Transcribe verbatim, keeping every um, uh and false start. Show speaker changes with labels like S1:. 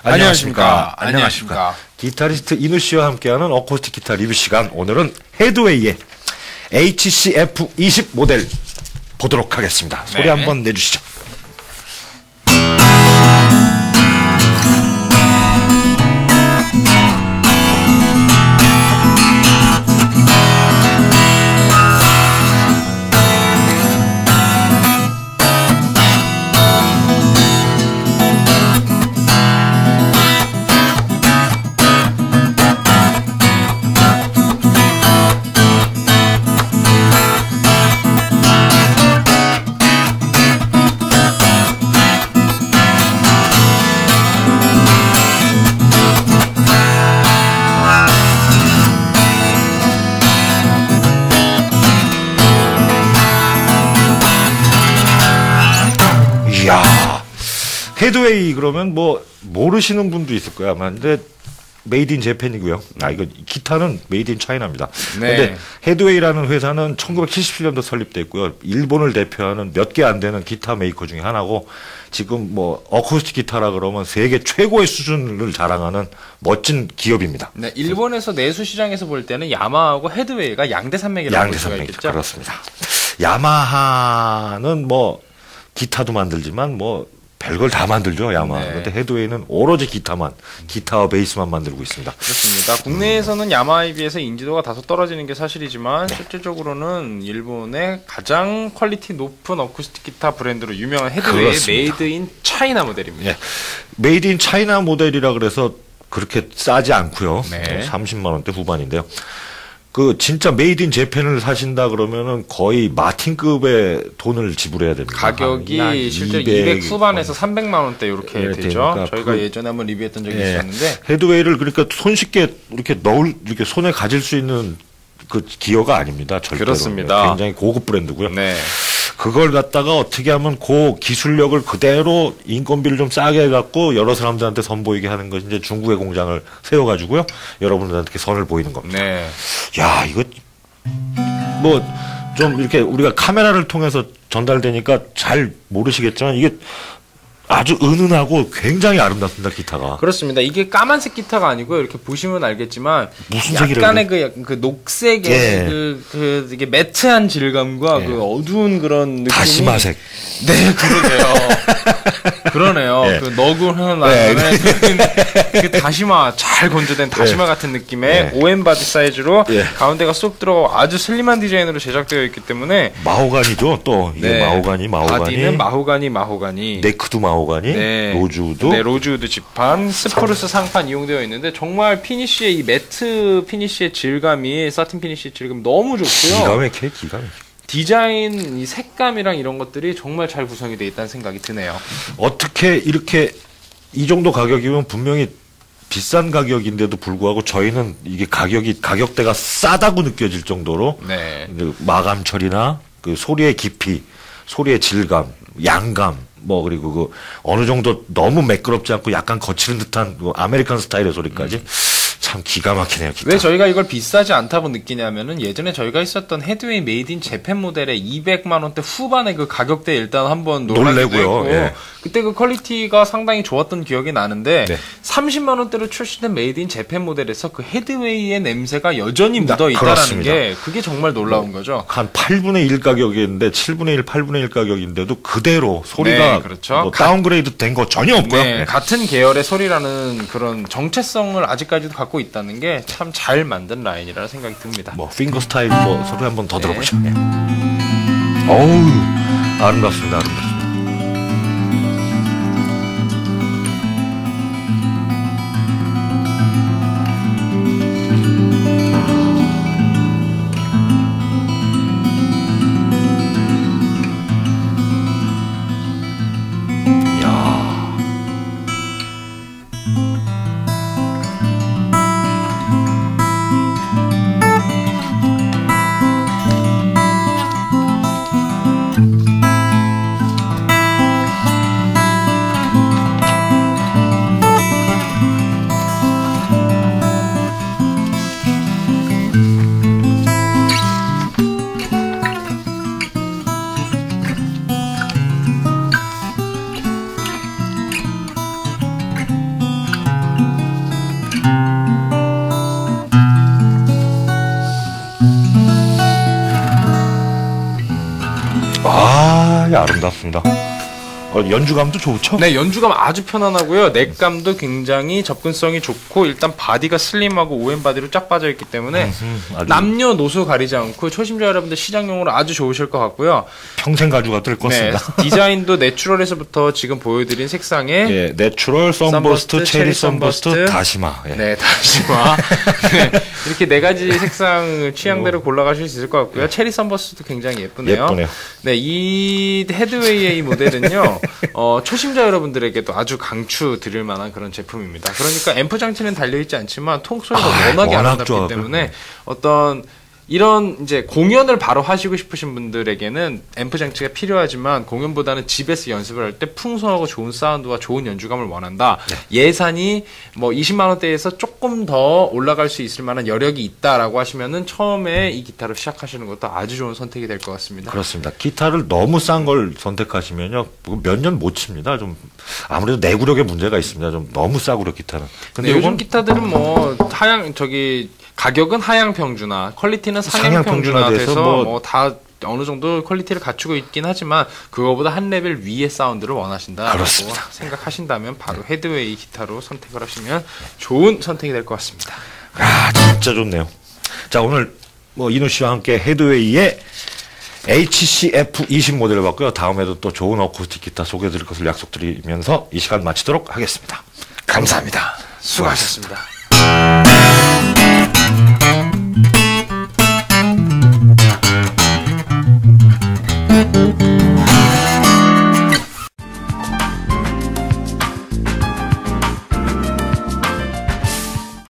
S1: 안녕하십니까. 안녕하십니까. 기타리스트 이누 씨와 함께하는 어쿠스틱 기타 리뷰 시간. 오늘은 헤드웨이의 에이치씨-에프 이십 모델 보도록 하겠습니다. 소리 네. 한번 내주시죠. 이야, 헤드웨이 그러면 뭐 모르시는 분도 있을 거야 아마. 근데 메이드 인 재팬이고요. 아, 이거 기타는 메이드 인 차이나입니다. 네. 근데 헤드웨이라는 회사는 천구백칠십칠 년도 설립됐고요. 일본을 대표하는 몇 개 안 되는 기타 메이커 중에 하나고, 지금 뭐 어쿠스틱 기타라 그러면 세계 최고의 수준을 자랑하는 멋진 기업입니다.
S2: 네, 일본에서 내수 시장에서 볼 때는 야마하고 헤드웨이가 양대 산맥이라고 볼 수가 있겠죠.
S1: 그렇습니다. 야마하는 뭐 기타도 만들지만 뭐 별걸 다 만들죠, 야마. 네. 근데 헤드웨이는 오로지 기타만, 기타와 베이스만 만들고 있습니다.
S2: 그렇습니다. 국내에서는 야마에 비해서 인지도가 다소 떨어지는 게 사실이지만, 네. 실질적으로는 일본의 가장 퀄리티 높은 어쿠스틱 기타 브랜드로 유명한 헤드웨이의 메이드 인 차이나 모델입니다.
S1: 네. 메이드 인 차이나 모델이라 그래서 그렇게 싸지 않고요. 네. 삼십만 원대 후반인데요. 그 진짜 메이드 인 재팬을 사신다 그러면은 거의 마틴급의 돈을 지불해야 됩니다.
S2: 가격이 실제 이백 후반에서 삼백만 원대 이렇게 네, 되죠. 그러니까 저희가 그, 예전에 한번 리뷰했던 적이 네, 있었는데, 헤드웨이를
S1: 그러니까 손쉽게 이렇게 넣을, 이렇게 손에 가질 수 있는 그 기어가 아닙니다. 절대로.
S2: 그렇습니다.
S1: 굉장히 고급 브랜드고요.
S2: 네.
S1: 그걸 갖다가 어떻게 하면 그 기술력을 그대로 인건비를 좀 싸게 해갖고 여러 사람들한테 선보이게 하는 것이 이제 중국의 공장을 세워가지고요. 여러분들한테 선을 보이는 겁니다.
S2: 네.
S1: 야, 이거 뭐 좀 이렇게 우리가 카메라를 통해서 전달되니까 잘 모르시겠지만 이게 아주 은은하고 굉장히 아름답습니다, 기타가.
S2: 그렇습니다. 이게 까만색 기타가 아니고요. 이렇게 보시면 알겠지만
S1: 무슨
S2: 약간의 그, 그 녹색의 예. 그, 그 이게 매트한 질감과 예. 그 어두운 그런 느낌이.
S1: 다시마색.
S2: 네, 그러게요. 그러네요. 예. 그 너구는
S1: 예.
S2: 그 다시마 잘 건조된 다시마 예. 같은 느낌의 예. 오엠 바디 사이즈로 예. 가운데가 쏙 들어가고 아주 슬림한 디자인으로 제작되어 있기 때문에.
S1: 마호가니죠, 또. 이게 네. 마호가니, 마호가니.
S2: 바디는 마호가니, 마호가니.
S1: 네크도 마호가니, 네. 로즈우드.
S2: 네, 로즈우드 지판, 스프루스 상판 이용되어 있는데, 정말 피니쉬의 이 매트 피니쉬의 질감이, 사틴 피니쉬의 질감 너무 좋고요.
S1: 기가 막혀, 기가 막혀.
S2: 디자인, 이 색감이랑 이런 것들이 정말 잘 구성이 되어 있다는 생각이 드네요.
S1: 어떻게 이렇게 이 정도 가격이면 분명히 비싼 가격인데도 불구하고 저희는 이게 가격이, 가격대가 싸다고 느껴질 정도로 네. 마감 처리나 그 소리의 깊이, 소리의 질감, 양감, 뭐 그리고 그 어느 정도 너무 매끄럽지 않고 약간 거칠은 듯한 그 아메리칸 스타일의 소리까지 음. 참 기가 막히네요. 기타.
S2: 왜 저희가 이걸 비싸지 않다고 느끼냐면은, 예전에 저희가 있었던 헤드웨이 메이드 인 재팬 모델의 이백만 원대 후반의 그 가격대 일단 한번
S1: 놀래고요. 예.
S2: 그때 그 퀄리티가 상당히 좋았던 기억이 나는데 네. 삼십만 원대로 출시된 메이드 인 재팬 모델에서 그 헤드웨이의 냄새가 여전히 묻어 있다라는 게, 그게 정말 놀라운 뭐, 거죠.
S1: 한 팔분의 일 가격인데 칠분의 일, 팔분의 일 가격인데도 그대로 소리가
S2: 네, 그렇죠.
S1: 뭐 다운그레이드 된 거 전혀 없고요.
S2: 네, 네. 같은 계열의 소리라는 그런 정체성을 아직까지도 갖고 있다는 게 참 잘 만든 라인이라는 생각이 듭니다.
S1: 뭐 핑거 스타일 뭐 소리 한번 더 네. 들어보죠. 네. 어우, 아름답습니다, 아름답습니다. 굉장히 아름답습니다. 어, 연주감도 좋죠?
S2: 네, 연주감 아주 편안하고요. 넥감도 굉장히 접근성이 좋고 일단 바디가 슬림하고 오엠 바디로 쫙 빠져있기 때문에
S1: 아주...
S2: 남녀노소 가리지 않고 초심자 여러분들 시장용으로 아주 좋으실 것 같고요.
S1: 평생 가져가 될 것 같습니다.
S2: 네, 디자인도 내추럴에서부터 지금 보여드린 색상에
S1: 예, 내추럴, 썬버스트, 체리 썬버스트, 다시마. 예.
S2: 네, 다시마. 네, 이렇게 네 가지 색상 취향대로 골라가실 수 있을 것 같고요. 체리 썬버스트도 굉장히 예쁘네요.
S1: 예쁘네요.
S2: 네, 이 헤드웨이의 이 모델은요. 어, 초심자 여러분들에게도 아주 강추 드릴 만한 그런 제품입니다. 그러니까 앰프 장치는 달려있지 않지만 통소리가
S1: 아,
S2: 워낙에
S1: 워낙
S2: 아름답기
S1: 좋아.
S2: 때문에 어떤 이런 이제 공연을 바로 하시고 싶으신 분들에게는 앰프 장치가 필요하지만 공연보다는 집에서 연습을 할 때 풍성하고 좋은 사운드와 좋은 연주감을 원한다. 네. 예산이 뭐 이십만 원대에서 조금 더 올라갈 수 있을 만한 여력이 있다라고 하시면은 처음에 이 기타로 시작하시는 것도 아주 좋은 선택이 될 것 같습니다.
S1: 그렇습니다. 기타를 너무 싼 걸 선택하시면요 몇 년 못 칩니다. 좀 아무래도 내구력에 문제가 있습니다. 좀 너무 싸구려 기타는.
S2: 근데 네, 요즘 기타들은 뭐 하향 저기 가격은 하향 평준화, 퀄리티는 상향 평준화 돼서 뭐 다 어느 정도 퀄리티를 갖추고 있긴 하지만 그거보다 한 레벨 위의 사운드를 원하신다라고 생각하신다면 바로 헤드웨이 기타로 선택을 하시면 좋은 선택이 될 것 같습니다.
S1: 아, 진짜 좋네요. 자, 오늘 뭐 이누 씨와 함께 헤드웨이의 에이치씨-에프 이십 모델을 봤고요. 다음에도 또 좋은 어쿠스틱 기타 소개해드릴 것을 약속드리면서 이 시간 마치도록 하겠습니다. 감사합니다.
S2: 수고하셨습니다.
S1: 수고하셨습니다.